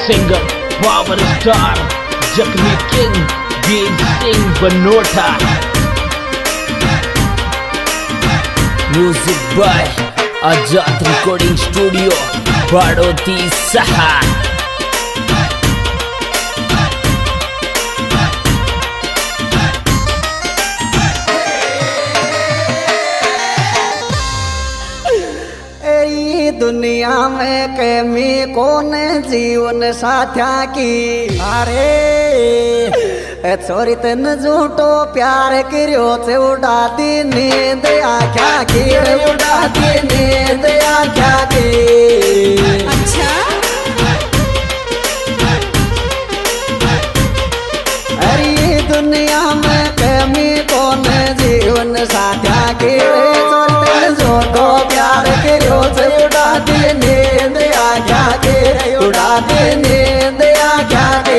Singer power star जख्मी king Veer Singh Banota. Music by Azad recording studio Baroti सहा। दुनिया में केमी कौन जीवन साथ्या की। अरे छोरी तेन झूठो प्यार करियो से उड़ा दी नींद आख्या की, उड़ा दी नींद आख्या की। अच्छा अरे दुनिया में केमी कौन जीवन साथ्या की। छोरी तेन झूठो प्यार करियो से उड़ा दी नींद आख्या के, उड़ा दी नींद आख्या के।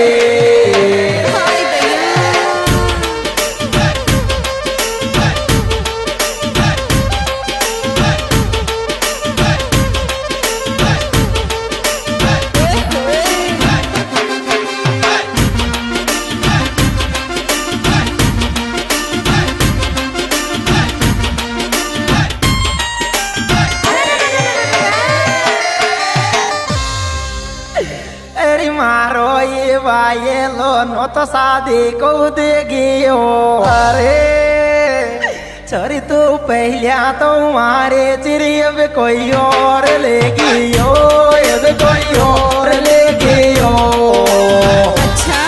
मारो ये वाये लो नो तो शादी को देगी हो। अरे छोरी तू पहलिया तो मारे चिरी अब कोई और लेगी हो, अब कोई और लेगी हो। अच्छा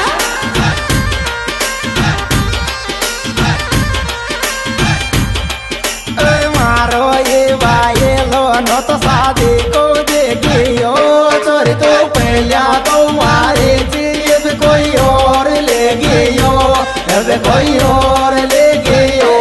मारो ये वाये लो नो तो शादी को देगी हो। छोरी तू पहलिया तो मारे चिरी कोई और लेगी हो, अब कोई और लेगी हो।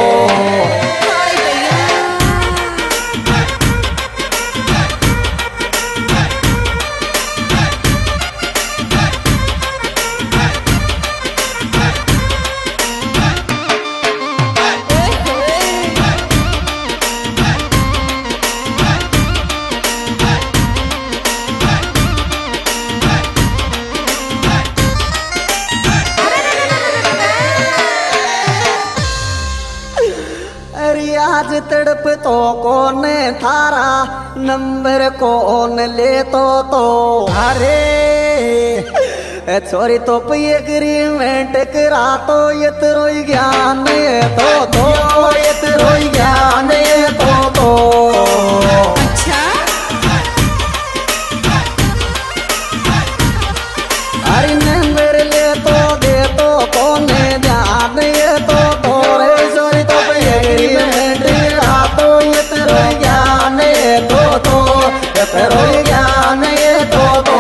आज तड़प तो कौन थारा नंबर कौन ले तो। अरे छोरी तो एग्रीमेंट करा तो ये तेरो ज्ञान है तो ये तेरो ज्ञान है तो। अच्छा अरे नंबर ले तो दे तो कौन ध्यान है तो रे। छोरी तो एग्रीमेंट तो ये तेरो ज्ञान है तो ये तेरो ज्ञान है तो।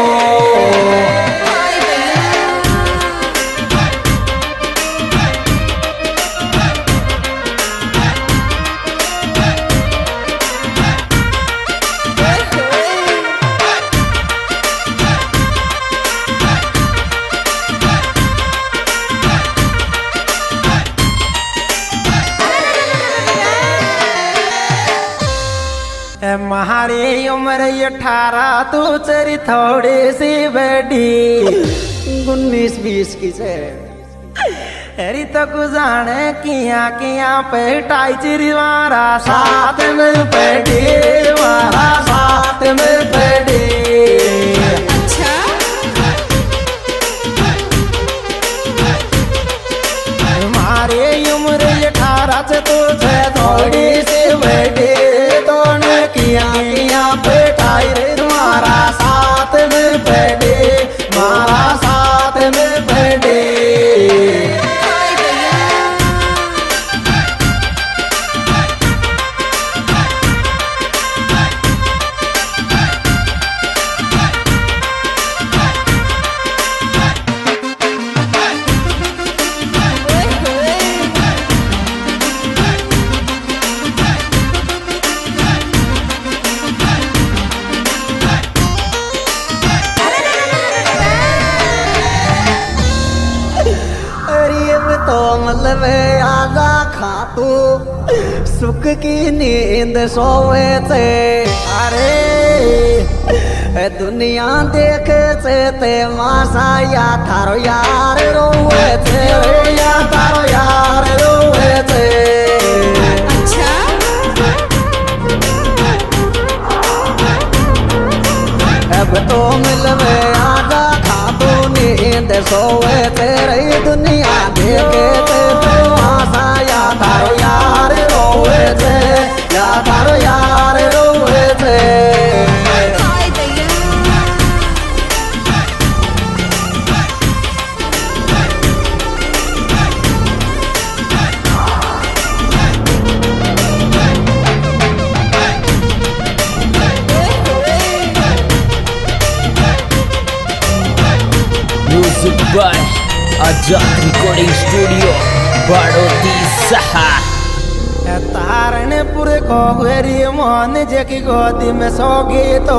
हमारी उम्र 18 तू चरी थोड़ी सी बड़ी 19-20 की से। अरे तो गुजाने किया पेटाई चिरी मारा साथ में बैठी, मारा साथ में बैठी। अच्छा हमारी उम्र 18 से तुझे थोड़ी सी बैठी। किया पेटाई रे मारा साथ में बैठे, मारा साथ में बैठे। मतलब आजा खातू सुख की नींद सोए थे। अरे दुनिया देखे से ते मासा या थारो यार रोवे थे या थारो यार रोवे थे। अच्छा अब तो मिलवे आजा खाबो नींद सोवे तेरे दुनिया देखे ते मासा या थारो यार रोवे थे या थारो यार रोवे थे। हाय दैया music by Azad recording studio Baroti सहा। तारणपुर को हुरी मोहन जेकी गोदी में सोगी तो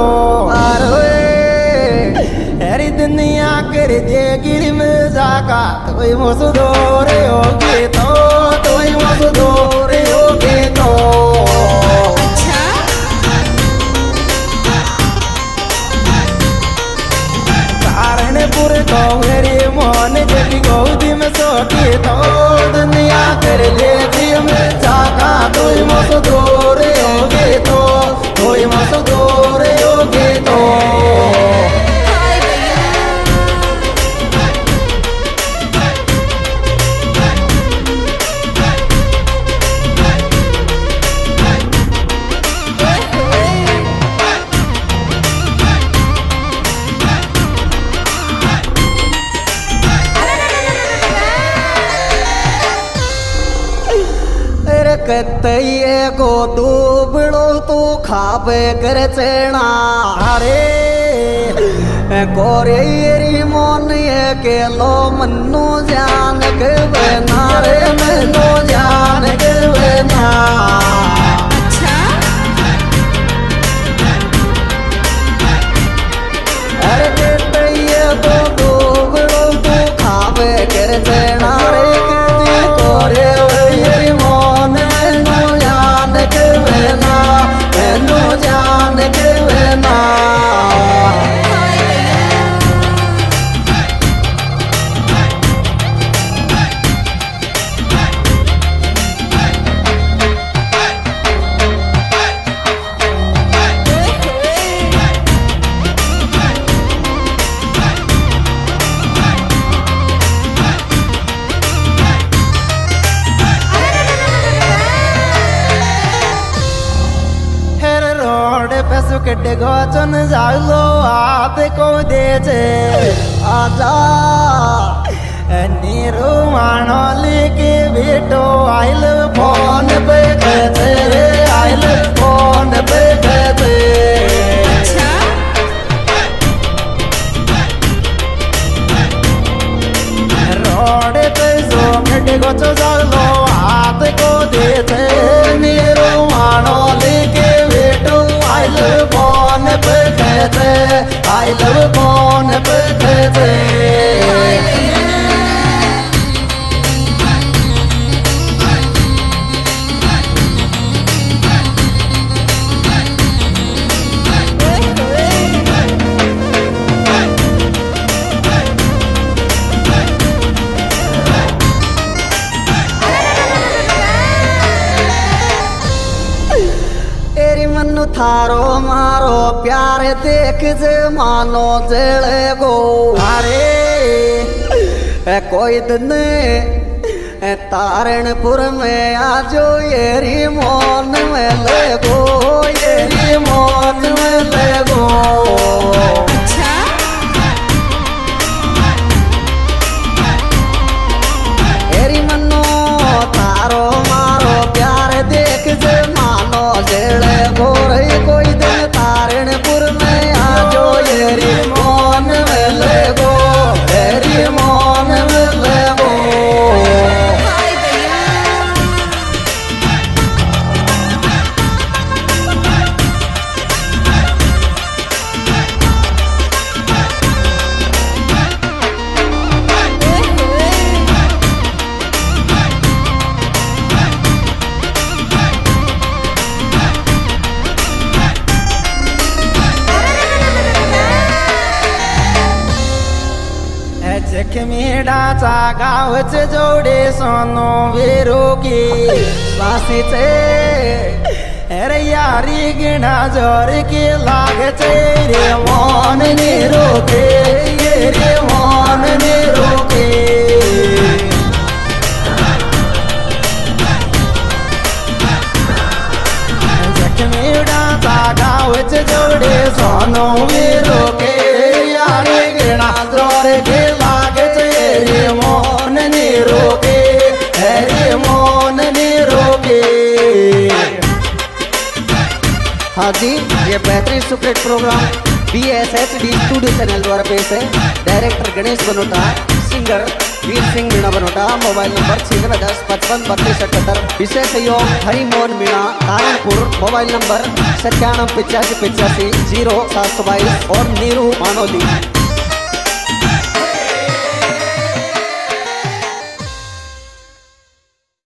हरी दुनिया कर दे गिर में जाका तो मसदोर होगी तो मसदोर होगी तो। अच्छा तारणपुर को हुरी मोहन जेकी गोदी में सोगी तो दुनिया कर ले गिर में जाका तो मसदोर होगी तो मसदोर होगी तो। हाय दैया कतये को दूबड़ो तो खाबे कर चेना अरे कोरेरी मोन ये के लो मन्नो जान के बना रे मन्नो जान के बना। अच्छा अरे कतये को दूबड़ो तो खाबे कर चेना रे कोरेरी मोन मन्नो जान के बना मन्नो जान के बना। कटे गोचन जालो आप को दे छे आजा नीरू मानो लेके बेटो आइल फोन पे कहते आइल फोन पे कहते। अच्छा रोड पे जो कटे गोचो जालो हाथ को दे छे नीरू मानो लेके बेटो आइल फोन पे कहते आइल फोन पे कहते। मनु थारो मारो प्यार देख जे मानो जले गो अरे कोई दिन तारणपुर में आजो येरी मोन में ले गो येरी मोन में ले गो। अच्छा एरी मनो तारो मारो प्यार देख जे मानो जले गो रे कोई दिन तारणपुर में आजो येरी मोन में ले गो येरी मोन में ले गो। हाय दैया जखमेडाचा गावच जोडे सोनो वेरोगी वासीचे अरे यारी गिणा जोर के लागचे रे मन ने रोके रे मन ने रोके जखमेडाचा गावच जोडे सोनो वेरोके यारी गिणा जोर के लागचे रे मन ने रोके रे मन ने रोके। हाँ जी, ये बेहतरीन superhit programme BSHD studio channel द्वारा पेश है। Director Ganesh Banota, singer Veer Singh Meena Banota. Mobile number 5610553278। विशेष सहयोग हरिमोहन मीणा नारायणपुर। मोबाइल नंबर 978585 0722 और नीरू मानोली।